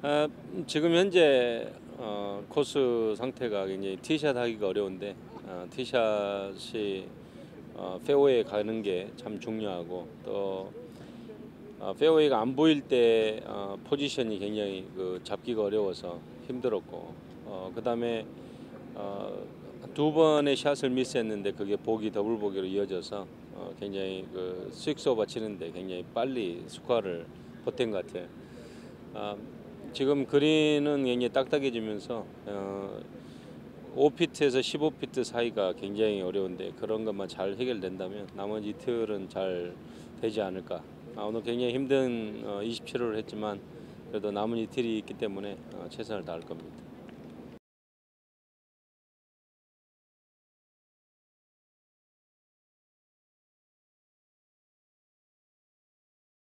아, 지금 현재 코스 상태가 굉장히 티샷 하기가 어려운데 티샷이 페어웨이에 가는 게 참 중요하고 또 페어웨이가 안 보일 때 포지션이 굉장히 잡기가 어려워서 힘들었고 그다음에 두 번의 샷을 미스했는데 그게 보기 더블 보기로 이어져서 굉장히 스익스오버 치는데 굉장히 빨리 스코어를 보탠 것 같아요. 지금 그린은 굉장히 딱딱해지면서 5피트에서 15피트 사이가 굉장히 어려운데 그런 것만 잘 해결된다면 나머지 이틀은 잘 되지 않을까. 오늘 굉장히 힘든 27호를 했지만 그래도 남은 이틀이 있기 때문에 최선을 다할 겁니다.